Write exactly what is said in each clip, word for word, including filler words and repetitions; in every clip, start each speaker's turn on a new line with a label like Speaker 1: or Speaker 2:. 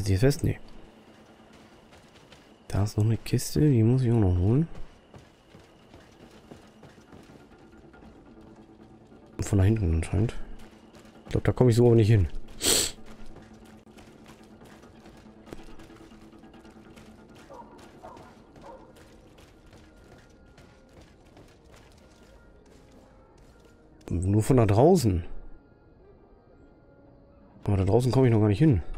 Speaker 1: jetzt hier fest? Nee. Da ist noch eine Kiste, die muss ich auch noch holen. Von da hinten anscheinend. Ich glaube, da komme ich so aber nicht hin. Nur von da draußen. Aber da draußen komme ich noch gar nicht hin.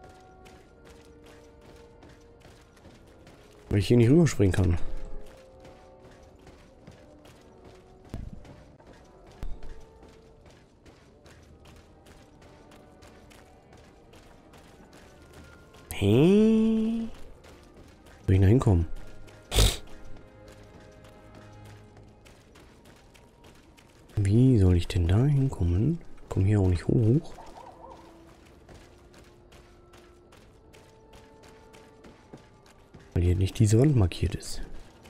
Speaker 1: Weil ich hier nicht rüberspringen kann. Hä? Soll ich da hinkommen? Wie soll ich denn da hinkommen? Komm hier auch nicht hoch. Weil hier nicht diese Wand markiert ist.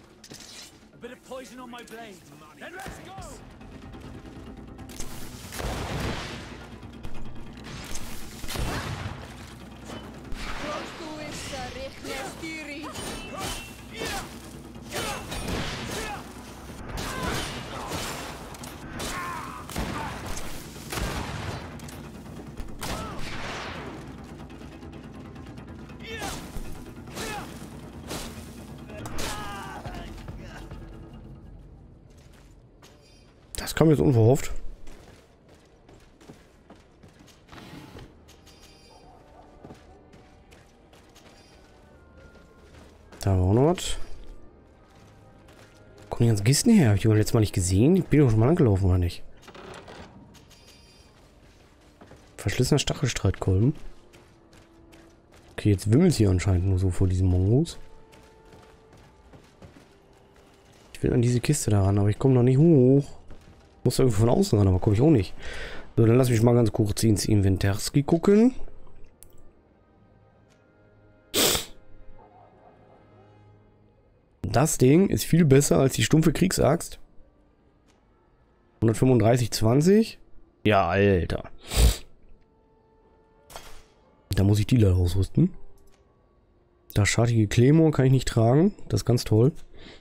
Speaker 1: Das kam jetzt unverhofft. Da war auch noch was. Kommen die ganzen Kisten her? Hab ich die letztes Mal nicht gesehen? Ich bin doch schon mal angelaufen, oder nicht? Verschlissener Stachelstreitkolben. Okay, jetzt wimmelt es hier anscheinend nur so vor diesen Mongos. Ich will an diese Kiste daran, aber ich komme noch nicht hoch. Muss irgendwie von außen ran, aber komme ich auch nicht. So, dann lass mich mal ganz kurz ins Inventarski gucken. Das Ding ist viel besser als die stumpfe Kriegsaxt. hundertfünfunddreißig zwanzig. Ja, Alter. Da muss ich die leider ausrüsten. Das schartige Claymore kann ich nicht tragen. Das ist ganz toll.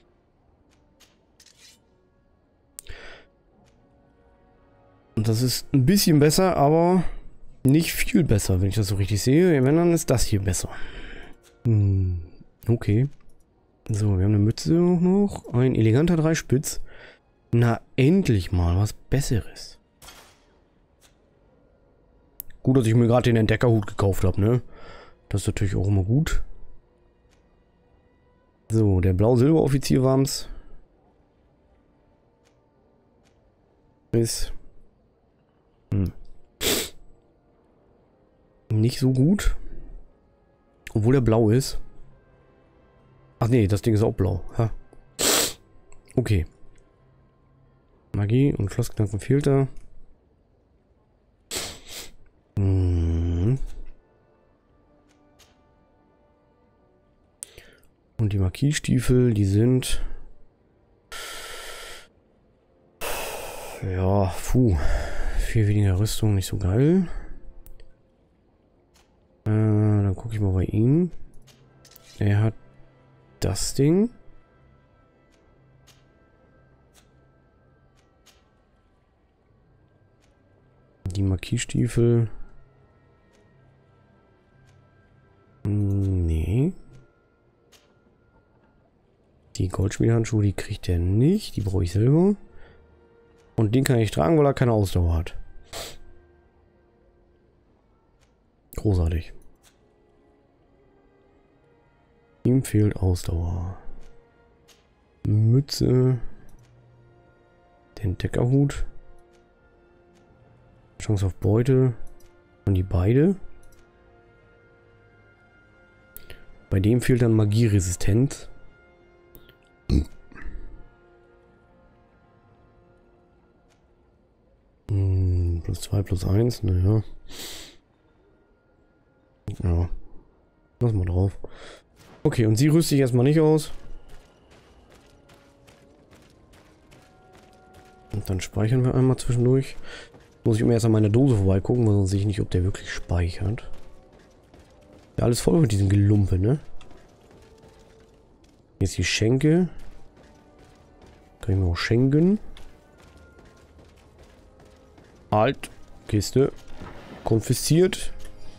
Speaker 1: Und das ist ein bisschen besser, aber nicht viel besser, wenn ich das so richtig sehe. Wenn, dann ist das hier besser. Hm, okay. So, wir haben eine Mütze auch noch. Ein eleganter Dreispitz. Na, endlich mal was Besseres. Gut, dass ich mir gerade den Entdeckerhut gekauft habe, ne? Das ist natürlich auch immer gut. So, der Blau-Silber-Offizier war's. Ist hm. nicht so gut. Obwohl er blau ist. Ach nee, das Ding ist auch blau. Ha. Okay. Magie und Schlossknacken fehlt da. Hm. Und die Marquis-Stiefel, die sind... Ja, puh. Viel weniger Rüstung, nicht so geil. Äh, dann gucke ich mal bei ihm. Er hat das Ding. Die Marquis-Stiefel. Nee. Die Goldschmiedehandschuhe, die kriegt er nicht. Die brauche ich selber. Und den kann ich tragen, weil er keine Ausdauer hat. Großartig. Ihm fehlt Ausdauer. Mütze. Den Deckerhut. Chance auf Beute. Und die beide. Bei dem fehlt dann Magieresistenz. Hm, plus zwei, plus eins, naja. Ja. Lass mal drauf. Okay, und sie rüste ich erstmal nicht aus. Und dann speichern wir einmal zwischendurch. Muss ich immer erst an meiner Dose vorbeigucken, weil sonst sehe ich nicht, ob der wirklich speichert. Ja, alles voll mit diesem Gelumpe, ne? Jetzt die Schenke. Kann ich mir auch schenken. Halt. Kiste. Konfisziert.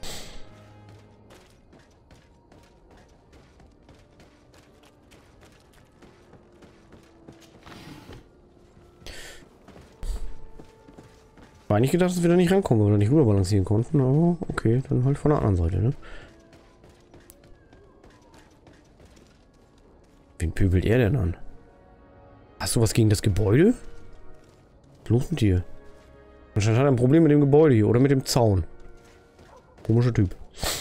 Speaker 1: War nicht gedacht, dass wir da nicht rankommen oder nicht rüber balancieren konnten, aber okay, dann halt von der anderen Seite, ne? Wen pöbelt er denn an? Hast du was gegen das Gebäude? Was ist los mit dir? Anscheinend hat er ein Problem mit dem Gebäude hier oder mit dem Zaun. Komischer Typ.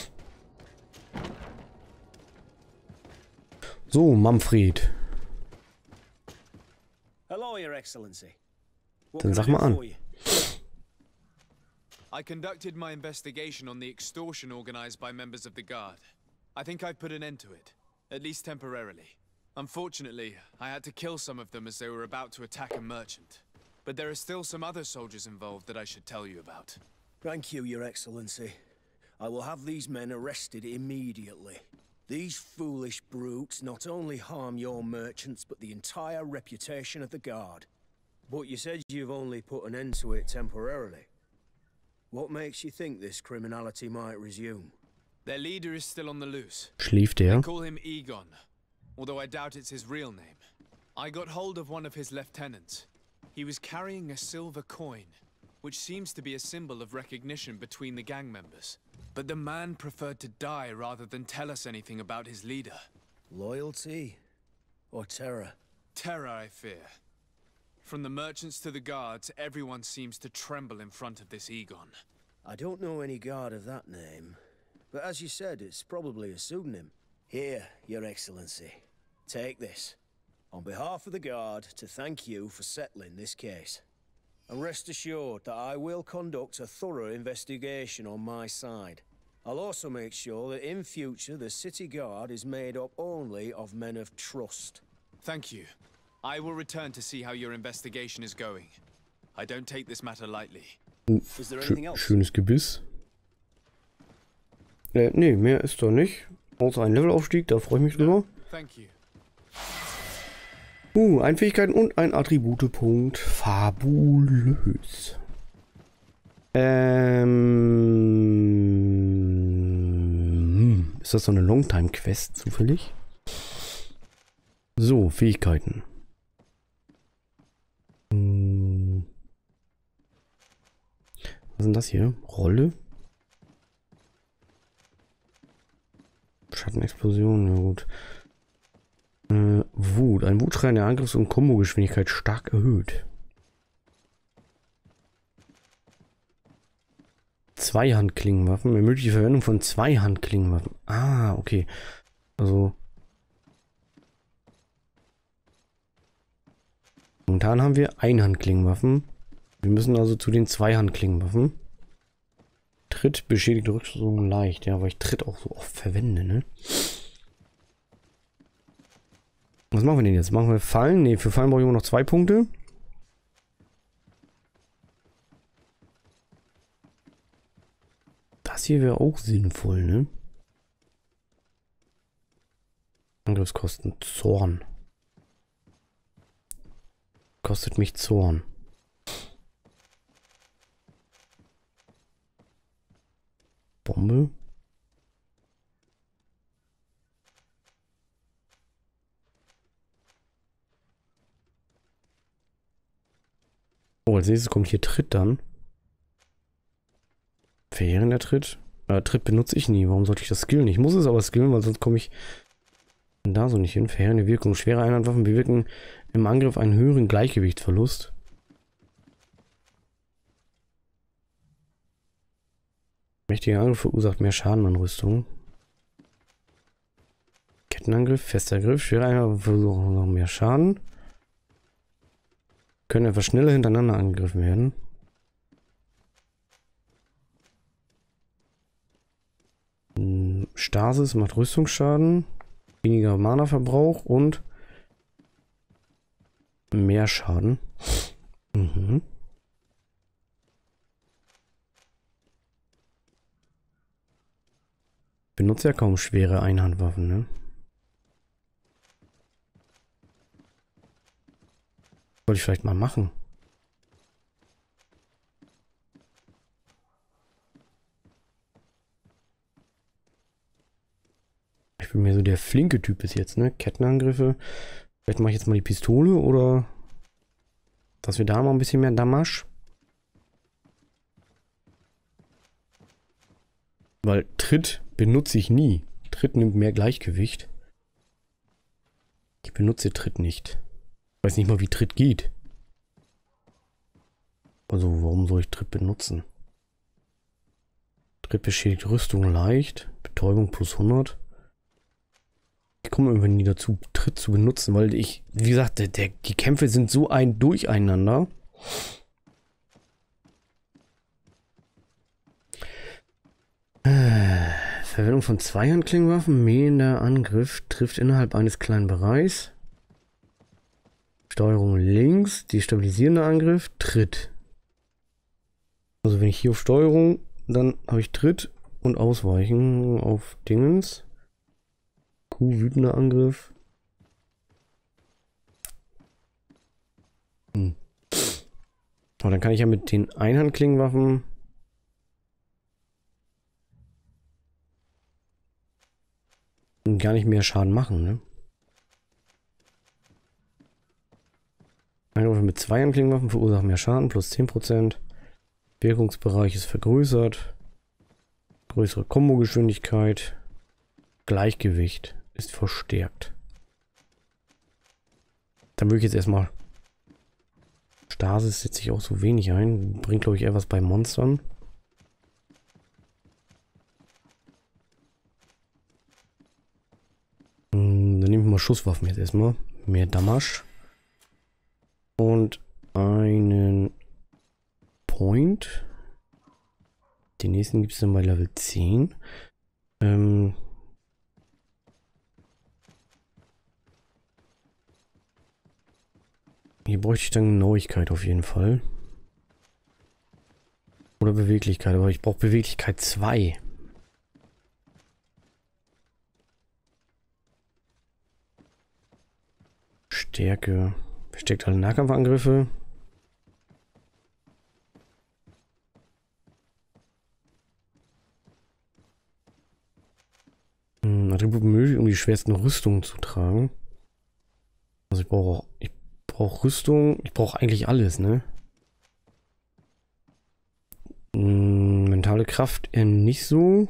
Speaker 1: So, Manfred.
Speaker 2: Hello, Your Excellency.
Speaker 1: Dann sag mal an.
Speaker 3: I conducted my investigation on the extortion organized by members of the Guard. I think I've put an end to it, at least temporarily. Unfortunately, I had to kill some of them as they were about to attack a merchant. But there are still some other soldiers involved that I should tell you about.
Speaker 2: Thank you, Your Excellency. I will have these men arrested immediately. These foolish brutes not only harm your merchants, but the entire reputation of the Guard. But you said you've only put an end to it temporarily. What makes you think this criminality might resume?
Speaker 3: Their leader is still on the loose.
Speaker 1: Schläft
Speaker 3: They
Speaker 1: er?
Speaker 3: call him Egon, although I doubt it's his real name. I got hold of one of his lieutenants. He was carrying a silver coin, which seems to be a symbol of recognition between the gang members. But the man preferred to die rather than tell us anything about his leader.
Speaker 2: Loyalty or terror?
Speaker 3: Terror, I fear. From the merchants to the guards, everyone seems to tremble in front of this Egon.
Speaker 2: I don't know any guard of that name, but as you said, it's probably a pseudonym. Here, Your Excellency, take this. On behalf of the Guard, to thank you for settling this case. And rest assured that I will conduct a thorough investigation on my side. I'll also make sure that in future the City Guard is made up only of men of trust.
Speaker 3: Thank you. I will return to see how your investigation is going. I don't take this matter lightly.
Speaker 2: Is there anything else?
Speaker 1: Schönes Gebiss. Äh, nee, mehr ist doch nicht. Außer ein Levelaufstieg, da freue ich mich drüber.
Speaker 3: Thank you.
Speaker 1: Uh, ein Fähigkeiten und ein Attributepunkt. Fabulös. Ähm. Ist das so eine Longtime-Quest zufällig? So, Fähigkeiten. Hm. Was ist denn das hier? Rolle? Schattenexplosion, ja gut. Äh, Wut. Ein Wutschrei der Angriffs- und Kombogeschwindigkeit stark erhöht. Zweihandklingenwaffen. Ermöglicht die Verwendung von Zweihandklingenwaffen. Ah, okay. Also. Momentan haben wir Einhandklingenwaffen. Wir müssen also zu den Zweihandklingenwaffen. Tritt beschädigt Rückstung leicht. Ja, weil ich Tritt auch so oft verwende, ne? Was machen wir denn jetzt? Machen wir Fallen? Ne, für Fallen brauche ich immer noch zwei Punkte. Das hier wäre auch sinnvoll, ne? Angriffskosten. Zorn. Kostet mich Zorn. Bombe. Oh, als nächstes kommt hier Tritt dann. Verheerender Tritt. Äh, Tritt benutze ich nie. Warum sollte ich das skillen? Ich muss es aber skillen, weil sonst komme ich da so nicht hin. Verheerende Wirkung. Schwere Einhandwaffen bewirken im Angriff einen höheren Gleichgewichtsverlust. Mächtiger Angriff verursacht mehr Schaden an Rüstung. Kettenangriff, fester Griff, schwere Einhandwaffen verursachen noch mehr Schaden. Können etwas schneller hintereinander angegriffen werden. Stasis macht Rüstungsschaden, weniger Mana-Verbrauch und mehr Schaden. Mhm. benutze ja kaum schwere Einhandwaffen, ne? Wollte ich vielleicht mal machen. Ich bin mehr so der flinke Typ bis jetzt, ne? Kettenangriffe. Vielleicht mache ich jetzt mal die Pistole oder dass wir da mal ein bisschen mehr Damage. Weil Tritt benutze ich nie. Tritt nimmt mehr Gleichgewicht. Ich benutze Tritt nicht. Ich weiß nicht mal, wie Tritt geht. Also, warum soll ich Tritt benutzen? Tritt beschädigt Rüstung leicht. Betäubung plus hundert. Ich komme irgendwann nie dazu, Tritt zu benutzen, weil ich, wie gesagt, der, der, die Kämpfe sind so ein Durcheinander. Äh, Verwendung von Zweihandklingenwaffen, mähender Angriff, trifft innerhalb eines kleinen Bereichs. Steuerung links, destabilisierender Angriff, Tritt. Also wenn ich hier auf Steuerung, dann habe ich Tritt und Ausweichen auf Dingens. Q, wütender Angriff. Hm. Aber dann kann ich ja mit den Einhandklingenwaffen gar nicht mehr Schaden machen, ne? Einwürfe mit zwei Handklingenwaffen verursachen mehr Schaden, plus zehn Prozent. Wirkungsbereich ist vergrößert. Größere Kombogeschwindigkeit. Gleichgewicht ist verstärkt. Dann würde ich jetzt erstmal... Stasis setze ich auch so wenig ein. Bringt, glaube ich, eher was bei Monstern. Hm, dann nehmen wir mal Schusswaffen jetzt erstmal. Mehr Damage. Und einen Point. Den nächsten gibt es dann bei Level zehn. Ähm... Hier bräuchte ich dann Genauigkeit auf jeden Fall. Oder Beweglichkeit, aber ich brauche Beweglichkeit zwei. Stärke. Versteckt alle Nahkampfangriffe. Hm, Attribut benötigt, um die schwersten Rüstungen zu tragen. Also ich brauche auch... Ich brauche Rüstung. Ich brauche eigentlich alles, ne? Hm, mentale Kraft eher nicht so.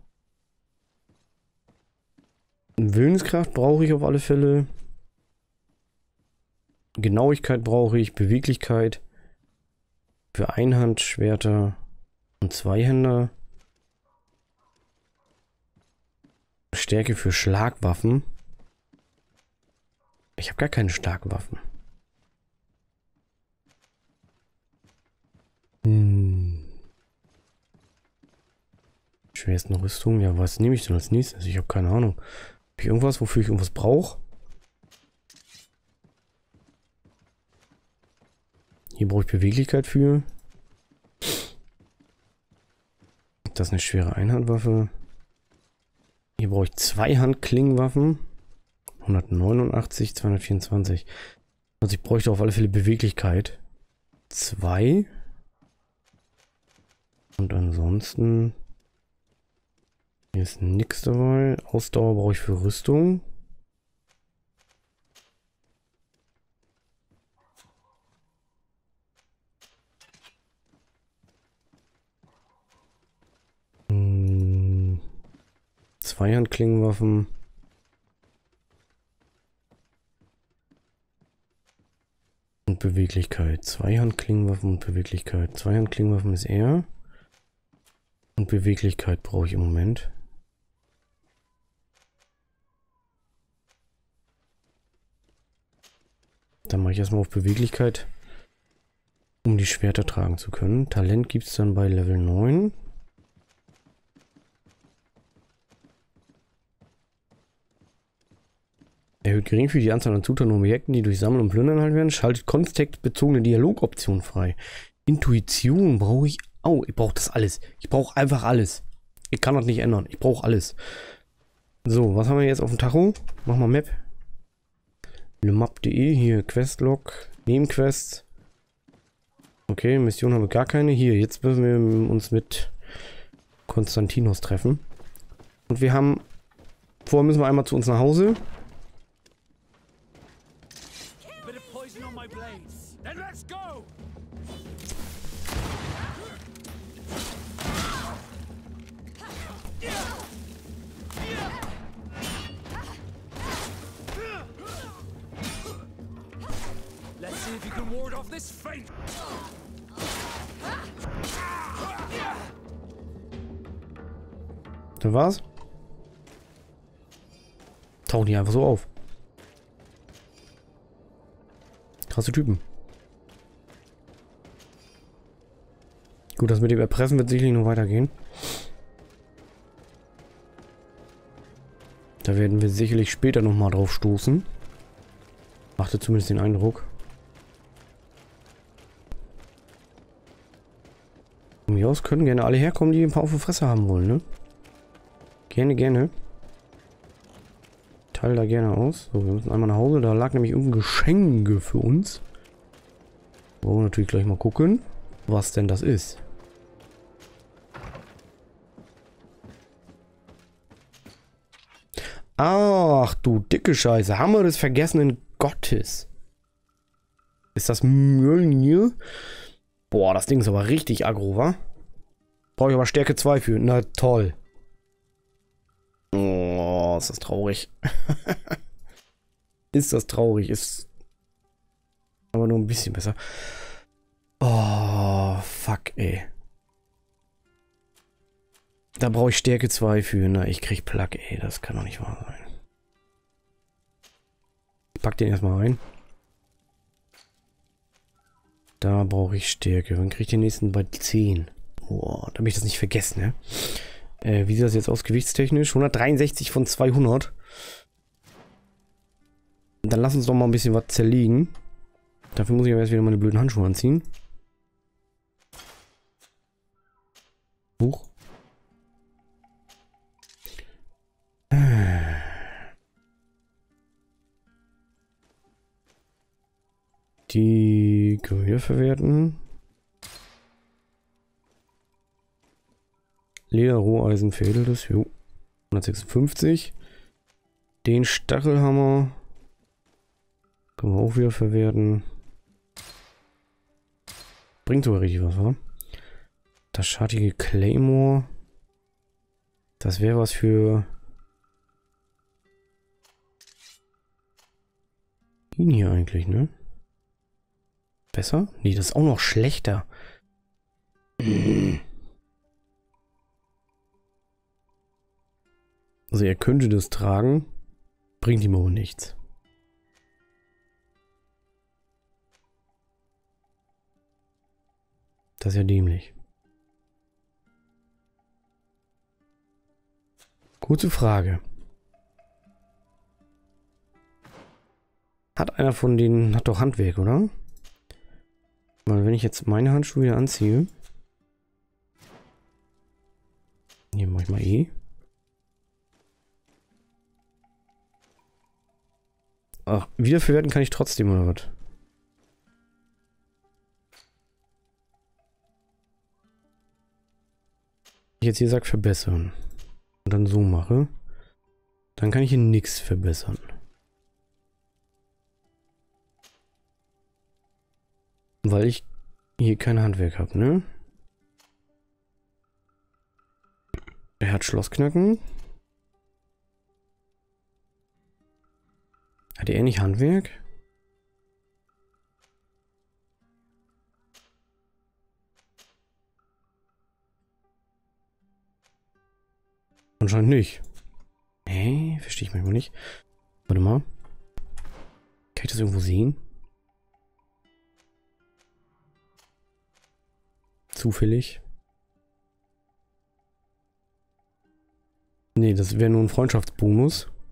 Speaker 1: Willenskraft brauche ich auf alle Fälle. Genauigkeit brauche ich. Beweglichkeit. Für Einhandschwerter und Zweihänder. Stärke für Schlagwaffen. Ich habe gar keine Schlagwaffen. Hm. Schwersten Rüstung. Ja, was nehme ich denn als nächstes? Ich habe keine Ahnung. Habe ich irgendwas, wofür ich irgendwas brauche? Hier brauche ich Beweglichkeit für. Das ist eine schwere Einhandwaffe. Hier brauche ich zwei Handklingenwaffen. hundertneunundachtzig, zweihundertvierundzwanzig. Also ich bräuchte auf alle Fälle Beweglichkeit. Zwei. Und ansonsten hier ist nichts dabei. Ausdauer brauche ich für Rüstung. Hm. Zweihandklingenwaffen. Und Beweglichkeit. Zweihandklingenwaffen und Beweglichkeit. Zweihandklingenwaffen ist eher. Und Beweglichkeit brauche ich im Moment. Dann mache ich erstmal auf Beweglichkeit, um die Schwerter tragen zu können. Talent gibt es dann bei Level neun. Erhöht geringfügig die Anzahl an Zutaten und Objekten, die durch Sammeln und Plündern erhalten werden. Schaltet kontextbezogene Dialogoptionen frei. Intuition brauche ich. Oh, ich brauche das alles. Ich brauche einfach alles. Ich kann das nicht ändern. Ich brauche alles. So, was haben wir jetzt auf dem Tacho? Mach mal Map. lemap punkt de, hier Questlog, Nebenquests. Okay, Mission haben wir gar keine. Hier, jetzt müssen wir uns mit Konstantinos treffen. Und wir haben... Vorher müssen wir einmal zu uns nach Hause.
Speaker 4: Let's see if you can ward off this fate.
Speaker 1: Das war's. Tauchen die einfach so auf. Krasse Typen. Gut, das mit dem Erpressen wird sicherlich noch weitergehen. Da werden wir sicherlich später nochmal drauf stoßen. Machte zumindest den Eindruck. Von mir aus können gerne alle herkommen, die ein paar auf die Fresse haben wollen, ne? Gerne, gerne. Teil da gerne aus. So, wir müssen einmal nach Hause. Da lag nämlich irgendein Geschenk für uns. Wollen wir natürlich gleich mal gucken, was denn das ist. Ach du dicke Scheiße. Hammer des vergessenen Gottes. Ist das Mjölnir? Boah, das Ding ist aber richtig aggro, wa? Brauche ich aber Stärke zwei für. Na toll. Oh, ist das traurig. Ist das traurig. Ist aber nur ein bisschen besser. Oh, fuck, ey. Da brauche ich Stärke zwei für. Na, ich krieg Plack, ey. Das kann doch nicht wahr sein. Ich pack den erstmal rein. Da brauche ich Stärke. Wann kriege ich den nächsten? Bei zehn. Boah, damit ich das nicht vergessen, ne? Äh, wie sieht das jetzt aus gewichtstechnisch? hundertdreiundsechzig von zweihundert. Dann lass uns doch mal ein bisschen was zerlegen. Dafür muss ich aber erst wieder meine blöden Handschuhe anziehen. Huch. Die können wir wieder verwerten. Leder, Roheisen, veredeltes. Jo. hundertsechsundfünfzig. Den Stachelhammer können wir auch wieder verwerten. Bringt sogar richtig was, wa? Das schartige Claymore. Das wäre was für ihn hier eigentlich, ne? Besser? Nee, das ist auch noch schlechter. Also er könnte das tragen, bringt ihm aber nichts. Das ist ja dämlich. Kurze Frage. Hat einer von denen, hat doch Handwerk, oder? Weil wenn ich jetzt meine Handschuhe wieder anziehe. Hier mache ich mal E. Ach, wiederverwerten kann ich trotzdem, oder was? Ich jetzt hier sage verbessern. Und dann so mache. Dann kann ich hier nichts verbessern. Weil ich hier kein Handwerk habe, ne? Er hat Schlossknacken. Hat er nicht Handwerk? Anscheinend nicht. Hä? Verstehe ich manchmal nicht. Warte mal. Kann ich das irgendwo sehen? Zufällig. Nee, das wäre nur ein Freundschaftsbonus.